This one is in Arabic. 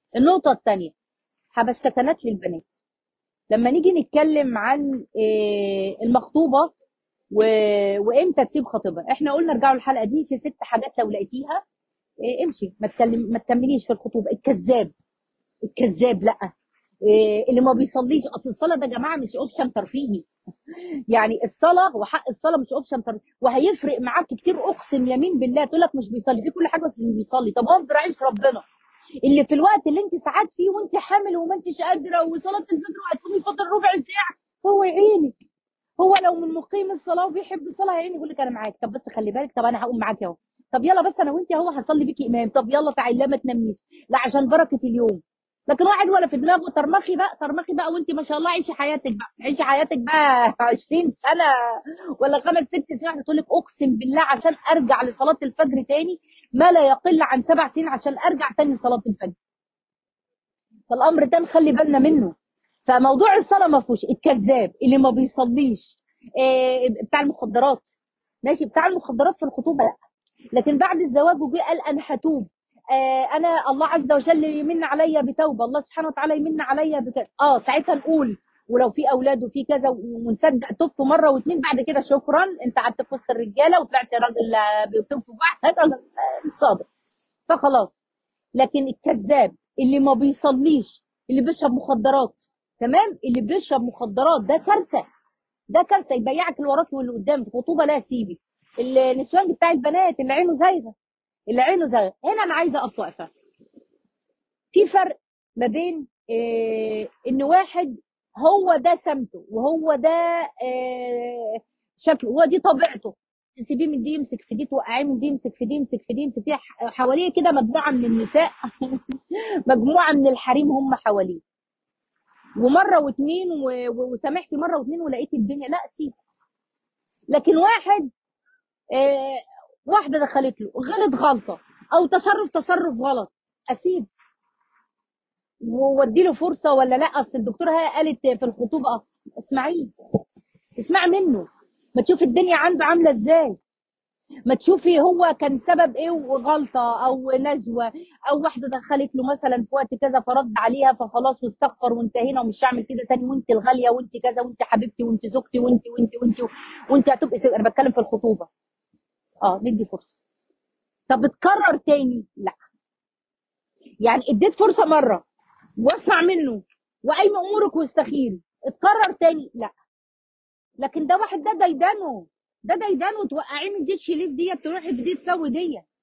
النقطه الثانيه، حبشتكنات للبنات. لما نيجي نتكلم عن المخطوبه وامتى تسيب خطيبها، احنا قلنا ارجعوا الحلقه دي في 6 حاجات لو لقيتيها امشي، ما تكمليش في الخطوبه. الكذاب، الكذاب لا، اللي ما بيصليش. اصل الصلاه ده يا جماعه مش اوبشن ترفيهي، يعني الصلاه وحق الصلاه مش اوبشن ترفيهي، وهيفرق معاك كتير. اقسم يمين بالله تقول لك مش بيصلي في كل حاجه بس مش بيصلي. طب هو براعيش ربنا اللي في الوقت اللي انت ساعات فيه وانت حامل وما انتش قادره وصلاه الفجر وهتقومي فاضل ربع ساعه، هو يعينك. هو لو من مقيم الصلاه وبيحب الصلاه هيعينك، يقول لك انا معاك. طب بس خلي بالك، طب انا هقوم معاك اهو، طب يلا بس انا وانت اهو هصلي بيكي امام، طب يلا تعالي لا ما تناميش، لا عشان بركه اليوم. لكن واحد ولا في دماغه ترمخي بقى، ترمخي بقى، وانت ما شاء الله عيشي حياتك بقى، عيشي حياتك بقى 20 سنه ولا 5 6 سنين، تقول لك اقسم بالله عشان ارجع لصلاه الفجر تاني ما لا يقل عن 7 سنين عشان ارجع تاني لصلاه الفجر. فالامر ده نخلي بالنا منه. فموضوع الصلاه ما فيهوش الكذاب اللي ما بيصليش، بتاع المخدرات. ماشي، بتاع المخدرات في الخطوبه لا، لكن بعد الزواج وجي قال انا هتوب، انا الله عز وجل يمن عليا بتوبه، الله سبحانه وتعالى يمن عليا بكذا، ساعتها نقول. ولو في اولاد وفي كذا ونصدق تبت مره واتنين، بعد كده شكرا انت قعدت في وسط الرجاله وطلعت راجل بيطوف في واحد راجل صادق، فخلاص. لكن الكذاب اللي ما بيصليش، اللي بيشرب مخدرات، تمام، اللي بيشرب مخدرات ده كارثه، ده كارثه، يبيعك اللي وراك واللي قدامك. خطوبه لا سيبي. النسوان بتاع البنات اللي عينه زايغه، اللي عينه زايغه. هنا انا عايزه اقف وقفه. في فرق ما بين ان واحد هو ده سمته وهو ده شكله، هو دي طبيعته، تسيبيه من دي يمسك في دي، توقعيه من دي يمسك في دي، يمسك في دي، يمسك في دي، حواليه كده مجموعه من النساء مجموعه من الحريم هم حواليه، ومره واتنين وسامحتي مره واتنين ولقيتي الدنيا، لا سيب. لكن واحد واحده دخلت له غلط غلطه او تصرف غلط، اسيب وودي له فرصه ولا لا؟ اصل الدكتوره هي قالت في الخطوبه، اسمعيه، اسمعي منه، ما تشوفي الدنيا عنده عامله ازاي، ما تشوفي هو كان سبب ايه وغلطه او نزوه، او واحده دخلت له مثلا في وقت كذا فرد عليها فخلاص واستغفر وانتهينا ومش هعمل كده تاني، وانت الغاليه وانت كذا وانت حبيبتي وانت زوجتي وانت هتبقي انا بتكلم في الخطوبه. ندي فرصه. طب اتكرر تاني؟ لا. يعني اديت فرصه مره واسمع منه واي امورك واستخيري، اتكرر تاني لا. لكن ده واحد ده ديدانه، ده ديدانه، توقعيه من دي تشيليه في ديت تروحي في دي تسوي ديت.